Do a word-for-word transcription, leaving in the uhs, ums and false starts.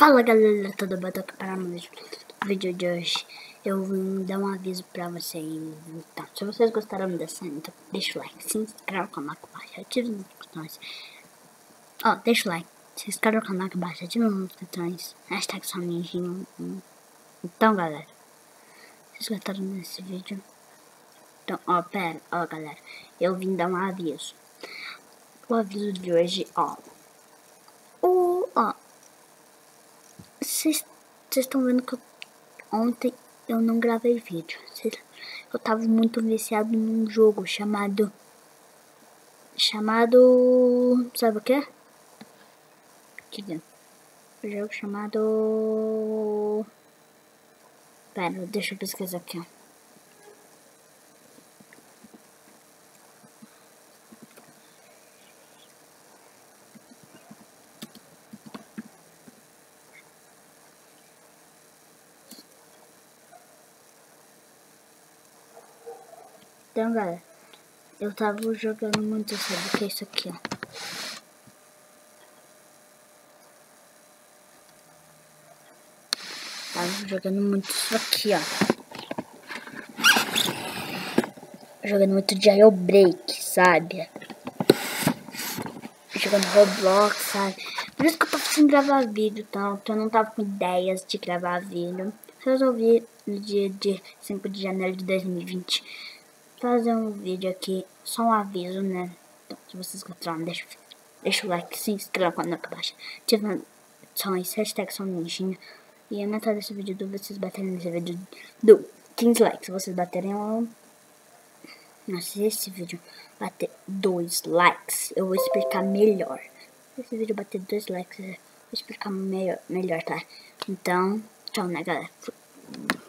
Fala galera, tudo bem? Tô aqui para mais um vídeo de hoje. Eu vim dar um aviso pra vocês. Então, se vocês gostaram dessa, então deixa o like, se inscreva no canal aqui abaixo, ative as notificações. Ó, oh, deixa o like, se inscreva no canal aqui abaixo, ative as notificações. Hashtag só ninjinho. Então galera, vocês gostaram desse vídeo? Então, ó, pera, ó galera, eu vim dar um aviso. O aviso de hoje, ó. O, ó. Vocês estão vendo que eu, ontem eu não gravei vídeo. Cês, eu tava muito viciado num jogo chamado... Chamado... Sabe o que? Aqui dentro. Um jogo chamado... Pera, deixa eu pesquisar aqui, ó. Então, galera, eu tava jogando muito, sabe o que é isso aqui, ó. Tava jogando muito isso aqui, ó. Jogando muito Jailbreak, sabe? Jogando Roblox, sabe? Por isso que eu tava sem gravar vídeo, então eu não tava com ideias de gravar vídeo. Resolvi no dia de cinco de janeiro de dois mil e vinte fazer um vídeo aqui, só um aviso, né? Então, se vocês gostaram, deixa, deixa o like, se inscreva no canal aqui abaixo, ativa as notificações, hashtag só ninjinha. E a meta desse vídeo do vocês baterem nesse vídeo do quinze likes. Se vocês baterem, eu... Nossa, se esse vídeo bater dois likes, eu vou explicar melhor. Se esse vídeo bater dois likes, eu vou explicar melhor, melhor, tá? Então, tchau, né, galera?